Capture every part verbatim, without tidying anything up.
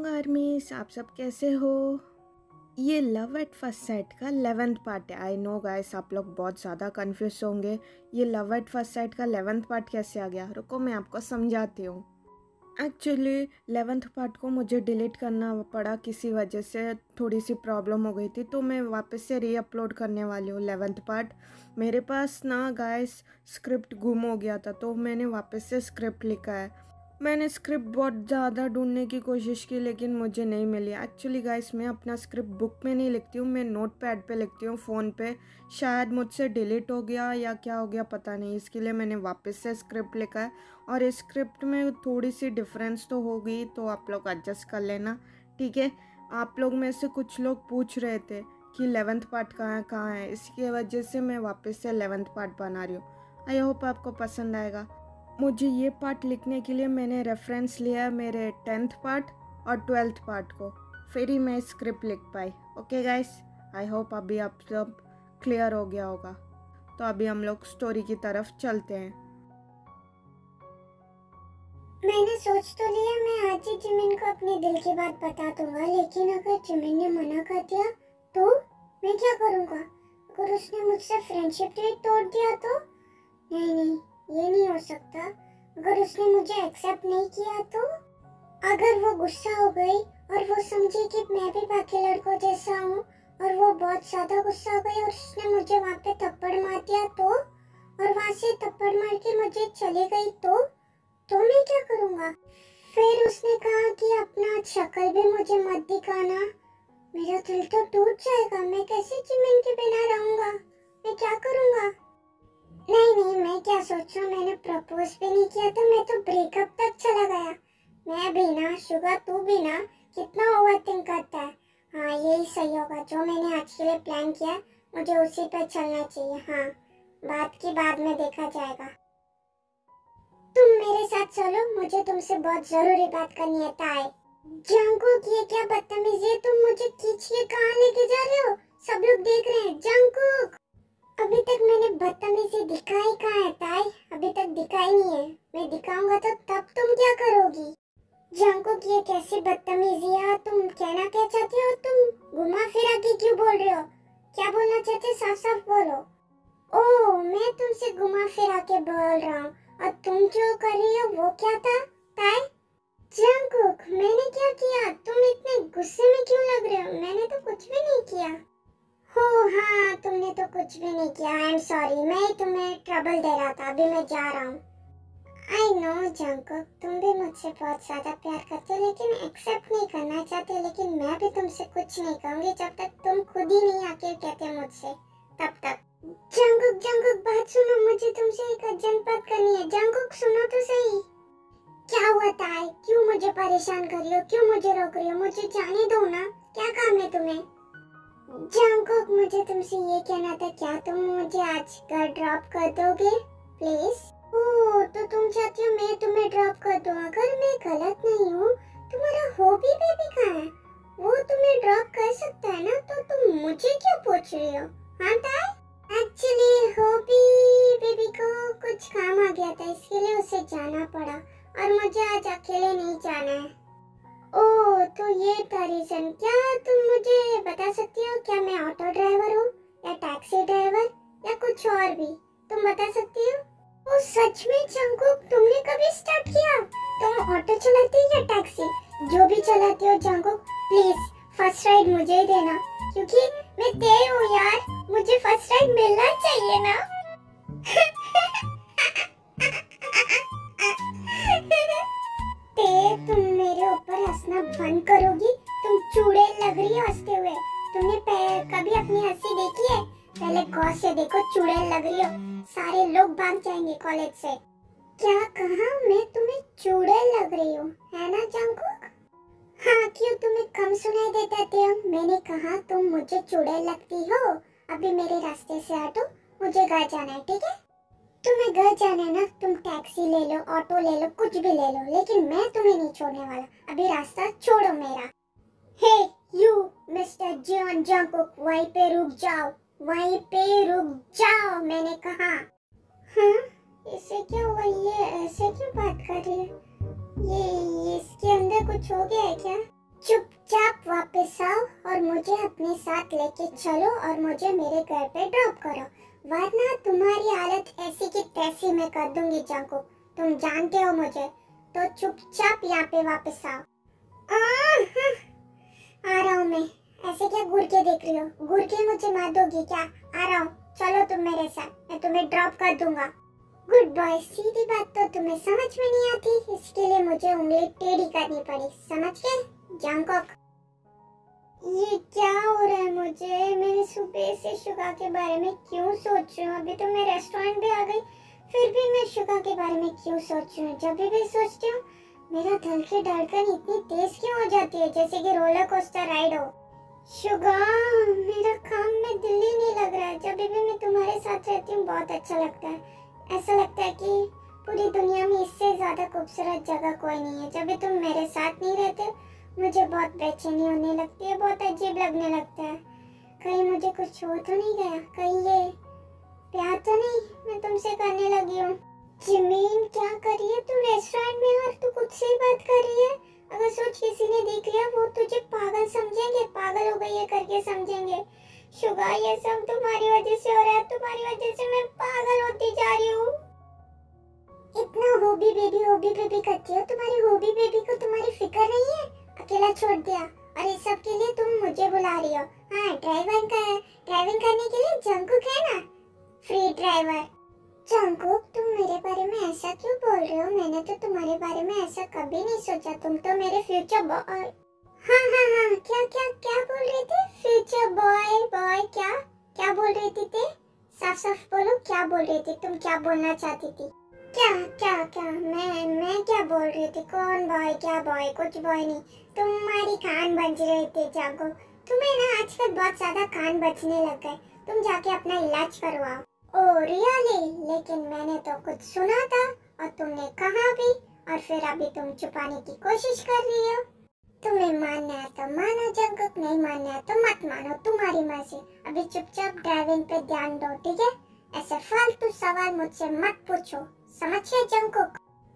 Young आर्मीज, आप सब कैसे हो। ये लव एट फर्स्ट साइट का इलेवेंथ पार्ट है। आई नो गाइस, आप लोग बहुत ज़्यादा कंफ्यूज होंगे, ये लव एट फर्स्ट साइट का इलेवेंथ पार्ट कैसे आ गया। रुको मैं आपको समझाती हूँ। एक्चुअली इलेवेंथ पार्ट को मुझे डिलीट करना पड़ा, किसी वजह से थोड़ी सी प्रॉब्लम हो गई थी, तो मैं वापस से री अपलोड करने वाली हूँ इलेवेंथ पार्ट। मेरे पास ना गाइस स्क्रिप्ट गुम हो गया था, तो मैंने वापस से स्क्रिप्ट लिखा है। मैंने स्क्रिप्ट बहुत ज़्यादा ढूंढने की कोशिश की, लेकिन मुझे नहीं मिली। एक्चुअली गाइस मैं अपना स्क्रिप्ट बुक में नहीं लिखती हूँ, मैं नोट पैड पर लिखती हूँ फ़ोन पे। शायद मुझसे डिलीट हो गया या क्या हो गया पता नहीं, इसके लिए मैंने वापस से स्क्रिप्ट लिखा है। और इस स्क्रिप्ट में थोड़ी सी डिफरेंस तो होगी, तो आप लोग एडजस्ट कर लेना, ठीक है। आप लोग में से कुछ लोग पूछ रहे थे कि इलेवेंथ पार्ट कहाँ है कहाँ है, इसकी वजह से मैं वापस से इलेवेंथ पार्ट बना रही हूँ। आई होप आपको पसंद आएगा। मुझे ये पार्ट लिखने के लिए मैंने रेफरेंस लिया मेरे टेंथ पार्ट और ट्वेल्थ पार्ट को, फिर ही मैं स्क्रिप्ट लिख पाई। ओके गाइस, आई होप अभी आप सब क्लियर हो गया होगा। तो अभी हम लोग स्टोरी की तरफ चलते हैं। मैंने सोच तो लिया मैं आज ही जिमिन को अपने दिल की बात बता दूंगा, लेकिन अगर जिमिन ने मना कर दिया तो मैं क्या करूंगा। अगर उसने मुझसे फ्रेंडशिप भी तोड़ दिया तो नहीं नहीं, ये नहीं हो सकता। अगर उसने मुझे एक्सेप्ट नहीं किया तो, अगर वो गुस्सा हो गई और वो समझी कि मैं भी बाकी लड़कों जैसा हूँ और वो बहुत ज्यादा गुस्सा हो गई और उसने मुझे वहाँ पे थप्पड़ मार दिया तो, और वहाँ से थप्पड़ मार के मुझे चली गई तो तो मैं क्या करूँगा। फिर उसने कहा कि अपना शक्ल भी मुझे मत दिखाना। मेरा दिल तो टूट जाएगा, मैं कैसे जिमिन के बिना रहूँगा, मैं क्या करूँगा। नहीं नहीं, मैं क्या सोच रहा हूँ, मैंने प्रपोज भी नहीं किया था, मैं तो ब्रेकअप तक चला गया। मैं भी ना, शुगर तू भी ना, कितना ओवरथिंक करता है। हाँ यही सही होगा, जो मैंने आज के लिए प्लान किया मुझे उसी पर चलना चाहिए। हाँ, बात की बाद में देखा जाएगा। तुम मेरे साथ चलो, मुझे तुमसे बहुत जरूरी बात करनी है। ताई जंकुक, ये क्या बदतमीजी है, तुम मुझे खींच के कहाँ लेके जा रहे हो, सब लोग देख रहे हैं। जंकुक, अभी तक मैंने बदतमीजी दिखाई कहाँ है ताई, अभी तक दिखाई नहीं है। मैं दिखाऊंगा तो तब तुम क्या करोगी। जंकुक, ये कैसी बदतमीजी है, तुम कहना क्या चाहती हो, तुम घुमा फिरा के क्यों बोल रहे हो, क्या बोलना चाहते साफ साफ बोलो। ओह, मैं तुमसे घुमा फिरा के बोल रहा हूँ और तुम जो कर रही हो वो क्या था ताई। जंकुक, मैंने क्या किया, तुम इतने गुस्से में क्यों लग रहे हो, मैंने तो कुछ भी नहीं किया। हो हाँ, तुमने तो कुछ भी नहीं किया। आई एम सॉरी, मैं तुम्हें ट्रबल दे रहा था, अभी मैं जा रहा हूँ। आई नो जंकुक, तुम भी मुझसे बहुत ज्यादा प्यार करते हो लेकिन एक्सेप्ट नहीं करना चाहते, लेकिन मैं भी तुमसे कुछ नहीं कहूँगी जब तक तुम खुद ही नहीं आके कहते मुझसे, तब तक। जंकुक जंकुक, बात सुनो, मुझे तुमसे एक अर्जेंट बात करनी है। जंकुक सुनो तो सही। क्या हुआ ताई, क्यों मुझे परेशान कर रही हो, क्यों मुझे रोक रही हो, मुझे जाने दो ना, क्या काम है तुम्हें। जंकुक, मुझे तुमसे ये कहना था, क्या तुम मुझे आज घर ड्रॉप कर दोगे प्लीज। ओह, तो तुम चाहती हो मैं तुम्हें ड्रॉप कर दूं। अगर मैं गलत नहीं हूँ, तुम्हारा हॉबी बेबी कहाँ है, वो तुम्हें ड्रॉप कर सकता है ना, तो तुम मुझे क्यों पूछ रही हो। हाँ ताई, एक्चुअली हॉबी बेबी को कुछ काम आ गया था, इसके लिए उसे जाना पड़ा और मुझे आज अकेले नहीं जाना है। ओह, तो ये था रीजन। क्या तुम मुझे बता सकती हो, क्या मैं ऑटो ड्राइवर हूँ या टैक्सी ड्राइवर या कुछ और भी, तुम बता सकती हो। ओ सच में जंकुक, तुमने कभी स्टार्ट किया, तुम ऑटो चलाती हो या टैक्सी, जो भी चलाती हो जंकुक, प्लीज फर्स्ट राइड मुझे ही देना, क्योंकि मैं तेज हूँ यार, मुझे फर्स्ट राइड मिलना चाहिए ना। ते, तुम मेरे ऊपर हंसना बंद करोगी, तुम चूड़ैल लग रही हो हंसते हुए। तुमने कभी अपनी हंसी देखी है, पहले गौर से देखो, चूड़ैल लग रही हो, सारे लोग भाग जाएंगे कॉलेज से। क्या कहा, मैं तुम्हें चूड़ैल लग रही हूँ, है ना जंकुक। हाँ, क्यों तुम्हें कम सुनाई देता थे, मैंने कहा तुम मुझे चूड़ैल लगती हो। अभी मेरे रास्ते से हटो, मुझे घर जाना है, ठीक है। तुम्हें घर जाना है ना, तुम टैक्सी ले लो, ऑटो ले लो, कुछ भी ले लो, लेकिन मैं तुम्हें नहीं छोड़ने वाला। अभी रास्ता छोड़ो मेरा। Hey you mister John Jungkook, वहीं पे रुक जाओ, वहीं पे रुक जाओ, मैंने कहा। हाँ, इसे क्या हुआ, ये ऐसे क्यों बात कर रही है, ये, ये इसके अंदर कुछ हो गया है क्या। वापस आओ और मुझे अपने साथ लेके चलो और मुझे मेरे घर पे ड्रॉप करो, वरना तुम्हारी हालत ऐसी की तैसी मैं कर दूंगी जंकुक, तुम जानते हो मुझे, तो चुपचाप यहाँ पे वापस आओ। आ, आ रहा हूँ मैं। ऐसे क्या घूर के देख रही हो? घूर के मुझे मार दोगी क्या? आ रहा हूँ, चलो तुम मेरे साथ, मैं तुम्हें ड्रॉप कर दूंगा। Good boy. सीधी बात तो तुम्हें समझ में नहीं आती, इसके लिए मुझे उंगली टेढ़ी करनी पड़ी, समझ गए जंकुक? ये क्या हो रहा है मुझे? मैंने सुबह से शुगा के बारे में क्यों सोच रही हूँ? अभी तो मैं रेस्टोरेंट भी आ गई, फिर भी मैं शुगा के बारे में क्यों सोच रही हूँ? जब भी मैं सोचती हूँ मेरा दिल की धड़कन इतनी तेज क्यों हो जाती है, जैसे कि रोलर कोस्टर राइड हो। शुगा, मेरा काम में दिल ही नहीं लग रहा है। जब भी मैं तुम्हारे साथ रहती हूँ बहुत अच्छा लगता है। ऐसा लगता है कि पूरी दुनिया में इससे ज्यादा खूबसूरत जगह कोई नहीं है। जब भी तुम मेरे साथ नहीं रहते मुझे बहुत बेचैनी होने लगती है, बहुत अजीब लगने लगता है। कहीं मुझे कुछ हो तो नहीं गया? कहीं ये प्यार तो नहीं मैं तुमसे करने लगी हूँ? जिमिन, क्या कर रही है तू रेस्टोरेंट में और तू खुद से ही बात कर रही है? अगर सोच किसी ने देख लिया वो तुझे पागल समझेंगे, पागल हो गई है करके समझेंगे। शुगा, ये सब तुम्हारी वजह से हो रहा है, तुम्हारी वजह से मैं पागल होती जा रही हूँ। इतना हॉबी बेबी हॉबी बेबी करती हो, तुम्हारी हॉबी बेबी को तुम्हारी फिक्र नहीं है? अकेला छोड़ दिया और इस सब के लिए तुम मुझे बुला रही हो? हाँ, ड्राइवर का है, ड्राइविंग करने के लिए जंकुक है ना, फ्री ड्राइवर। जंकुक, तुम मेरे बारे में ऐसा क्यों बोल रहे हो? मैंने तो तुम्हारे बारे में ऐसा कभी नहीं सोचा, तुम तो मेरे फ्यूचर बॉय। हाँ हाँ हाँ, क्या क्या क्या बोल रहे थे? फ्यूचर बॉय बॉय क्या क्या बोल रही थी ते? साफ साफ बोलो, क्या बोल रही थी तुम? क्या बोलना चाहती थी? क्या क्या क्या मैं मैं क्या बोल रही थी? कौन बॉय, क्या बॉय? कुछ बॉय नहीं, तुम्हारी कान बज रहे थे जंकुक। तुम्हें ना आजकल बहुत ज्यादा कान बजने लग गए, तुम जाके अपना इलाज करवाओ। Oh really? लेकिन मैंने तो कुछ सुना था और तुमने कहा भी, और फिर अभी तुम छुपाने की कोशिश कर रही हो। तुम्हें मानना है तो मानो जंकुक, नहीं मानना है तो मत मानो, तुम्हारी मर्जी। अभी चुपचाप ड्राइविंग पे ध्यान दो, ठीक है? ऐसे फालतू सवाल मुझसे मत पूछो, समझ गए जंकुक?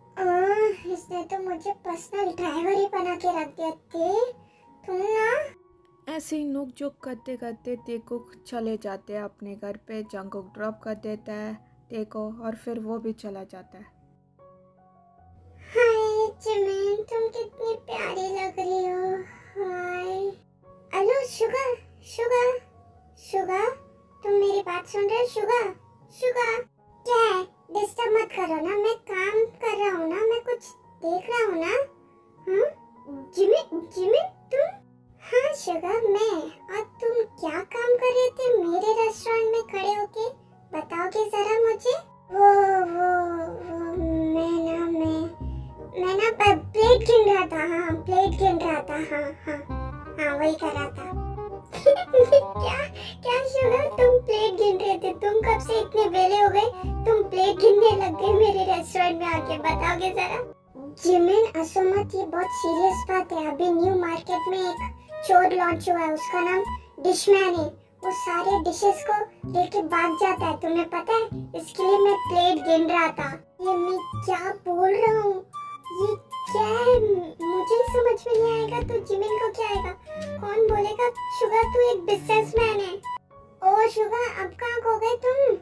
इसने तो मुझे पर्सनल ड्राइवर ही बना के रख दिया थे। तुम ना ऐसे ही नोक जोक करते करते तेको चले जाते हैं अपने घर पे। जंकुक ड्रॉप कर देता है तेको और फिर वो भी चला जाता है। हाय जिमिन, तुम कितनी प्यारी लग रही हो। Hi. Hello Suga, Suga, Suga, तुम मेरी बात सुन रहे हो? शुगा, शुगा, क्या है? डिस्टर्ब मत करो ना, मैं काम कर रहा हूँ ना, मैं कुछ देख रहा हूँ ना। हाँ जिमिन, जिमिन तुम? हाँ शुगा, मैं। और तुम क्या काम कर रहे थे मेरे रेस्टोरेंट में खड़े होके? बताओगे जरा मुझे? वो वो वो मैं ना मैं मैं ना प्लेट गिन रहा था। हाँ, प्लेट गिन रहा था। हाँ हाँ हाँ, वही कर रहा था। क्या क्या शुगर, तुम प्लेट गिन रहे थे? तुम कब से इतने वेले हो गए, तुम प्लेट गिनने लग गए मेरे रेस्टोरेंट में आके? बताओगे जरा? जिमिन, असमत, ये बहुत सीरियस बात है। अभी न्यू मार्केट में एक चोर लॉन्च हुआ है, उसका नाम डिशमैन है। वो सारे डिशेस को लेके भाग जाता है, तुम्हें पता है? इसके लिए मैं प्लेट गिन रहा था। ये मैं क्या बोल रहा हूँ? ये क्या है? मुझे समझ में नहीं आएगा तो जिमिन को क्या आएगा? कौन बोलेगा शुगा तू एक बिजनेसमैन है? ओ शुगा, अब कहाँ खो गए तुम?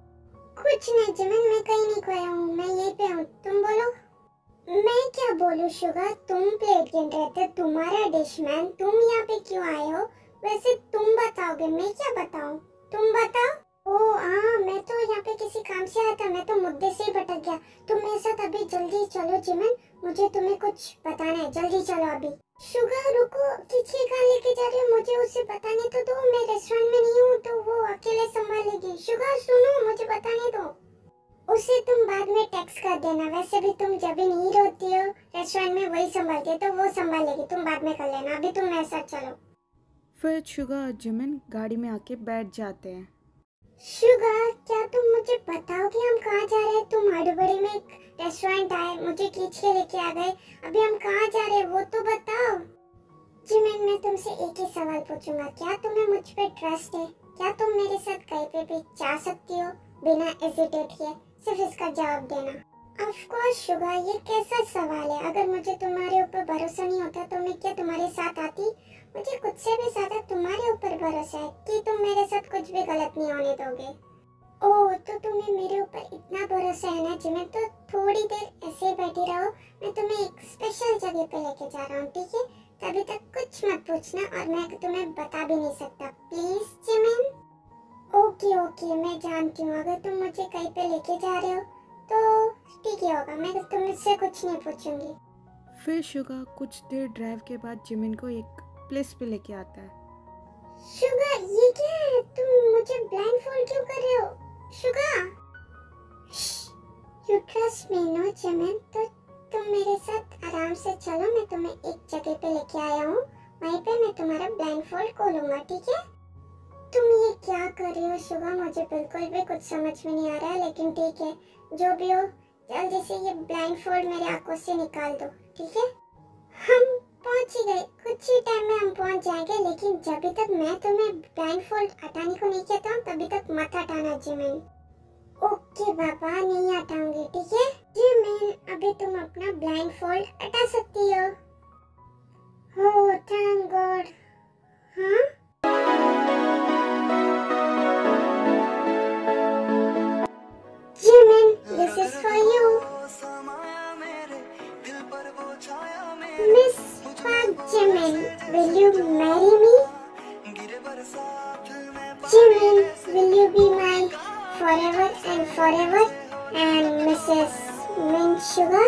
कुछ नहीं जिमिन, मैं कहीं नहीं खोया हूँ, मैं यहीं पे हूँ। तुम बोलो। मैं क्या बोलूं शुगा, तुम प्लेट गिन रहे थे, तुम्हारा डिशमैन, तुम यहाँ पे क्यों आए हो? वैसे तुम बताओगे, मैं क्या बताऊं? तुम बताओ। ओ हाँ, मैं तो यहाँ पे किसी काम से आया था, मैं तो मुद्दे से ही भटक गया। तुम मेरे साथ अभी जल्दी चलो जिमिन, मुझे तुम्हें कुछ बताना है, जल्दी चलो अभी। शुगा रुको, किसी कहाँ लेके जा रहे हो? मुझे उससे बताने तो दो, मैं रेस्टोरेंट में नहीं हूँ तो वो अकेले संभालेगी। शुगा सुनो, मुझे बताने दो। उसे तुम बाद में टेक्स्ट कर देना, वैसे भी तुम जब भी नहीं रोती हो रेस्टोरेंट में वही संभालती है, तो वो संभालेगी, तुम बाद में कर लेना। अभी तुम मेरे साथ चलो। फिर शुगा और जिमिन गाड़ी में आके बैठ जाते हैं। शुगा, क्या तुम मुझे बताओगे हम कहाँ जा रहे हैं? तुम हड़बड़ी में एक रेस्टोरेंट आए, मुझे खींच के लेके आ गए, अभी हम कहाँ जा रहे हैं वो तो बताओ। जिमिन, मैं तुमसे एक ही सवाल पूछूंगा, क्या तुम्हें मुझ पे ट्रस्ट है? क्या तुम मेरे साथ कहीं पे भी जा सकती हो बिना हेजिटेट किए? सिर्फ इसका जवाब देना। ऑफ कोर्स शुगा, ये कैसा सवाल है? अगर मुझे तुम्हारे ऊपर भरोसा नहीं होता तो मैं क्या तुम्हारे साथ आती? मुझे खुद से भी ज्यादा तुम्हारे ऊपर भरोसा है कि तुम मेरे साथ कुछ भी गलत नहीं होने दोगे। ओह, तो तुम्हें मेरे ऊपर इतना भरोसा है ना जिमिन, तो थोड़ी देर ऐसे ही बैठी रहो, मैं तुम्हें एक स्पेशल जगह पे लेके जा रहा हूँ, ठीक है? तभी तक कुछ मत पूछना और मैं तुम्हें बता भी नहीं सकता, प्लीज जिमिन। ओके ओके, मैं जानती हूँ, अगर तुम मुझे कहीं पे लेके जा रहे हो तो ठीक ही होगा, मैं तुमसे कुछ नहीं पूछूंगी। फिर शुगा कुछ देर ड्राइव के बाद जिमिन को एक प्लेस पे लेके आता है। शुगा, ये क्या है? तुम मुझे ब्लाइंडफोल्ड क्यों कर रहे हो? Suga, you trust me no Jimin, तो तुम मेरे साथ आराम से चलो, मैं तुम्हें एक जगह पे लेके आया हूँ, वहीं पे मैं तुम्हारा ब्लाइंडफोल्ड खोलूंगा, ठीक है? तुम ये क्या कर रही हो शुगा? मुझे बिल्कुल भी कुछ समझ में नहीं आ रहा है, लेकिन ठीक है, जो भी हो जल्दी से ये ब्लाइंडफोल्ड मेरी आंखों से निकाल दो, ठीक है? हम पहुंच ही गए, कुछ ही टाइम में हम पहुंच जाएंगे, लेकिन जब तक मैं तुम्हें ब्लाइंडफोल्ड हटाने को नहीं कहता हूँ तभी तक मत हटाना जिमिन। ओके बाबा, नहीं हटाऊंगी, ठीक है? जिमिन, अभी तुम अपना ब्लाइंडफोल्ड हटा सकती हो। Oh thank God. हाँ, Jimin, this is for you. Miss Park Jimin, will you marry me? Jimin, will you be my forever and forever? And Missus Min Sugar?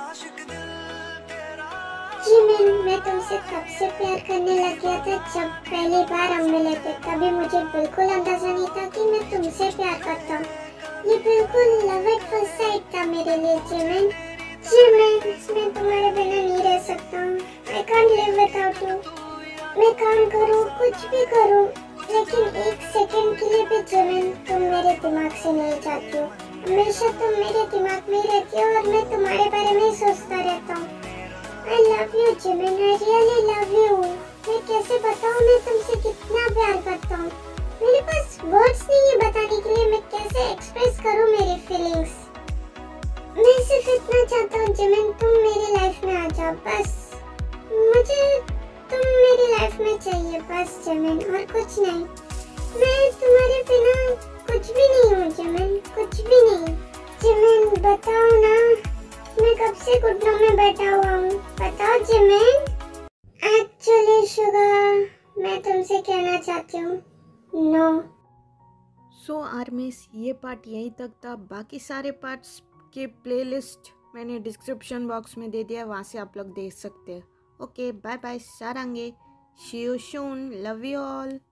Jimin, मैं तुमसे तब से प्यार करने लग गया था जब पहली बार हम मिले थे, तभी मुझे बिल्कुल अंदाजा नहीं था कि मैं तुमसे प्यार करता हूँ। ये बिल्कुल लव एट फर्स्ट साइट था मेरे लिए जिमिन। जिमिन, मैं तुम्हारे बिना नहीं रह सकता हूँ। I can't live without you। मैं काम करूँ, कुछ भी करूँ, लेकिन एक सेकंड के लिए भी जिमिन तुम मेरे दिमाग से नहीं जाती हो। हमेशा तुम मेरे दिमाग में ही रहती हो और मैं तुम्हारे बारे में ही सोचता रहता हूँ। I love you Jimin, I really love you। मैं कैसे बताऊँ मैं तुमसे कितना प्यार करता हूँ? मेरे पास वर्ड्स नहीं है बताने के लिए, मैं कैसे एक्सप्रेस करूं मेरी फीलिंग्स। मैं सिर्फ इतना चाहता हूं जिमिन, तुम मेरी लाइफ में आ जाओ, बस मुझे तुम मेरी लाइफ में चाहिए, बस जिमिन, और कुछ नहीं। मैं तुम्हारे बिना कुछ भी नहीं हूँ जिमिन, कुछ भी नहीं। जिमिन बताओ ना, मैं कब से घुटनों में बैठा हुआ हूँ, बताओ जिमिन। एक्चुअली शुगर, मैं तुमसे कहना चाहती हूँ नो। सो आर्मिस, ये पार्ट यहीं तक था। बाकी सारे पार्ट्स के प्लेलिस्ट मैंने डिस्क्रिप्शन बॉक्स में दे दिया, वहाँ से आप लोग देख सकते हैं। ओके, बाय बाय सारंगे, see you soon, love you all.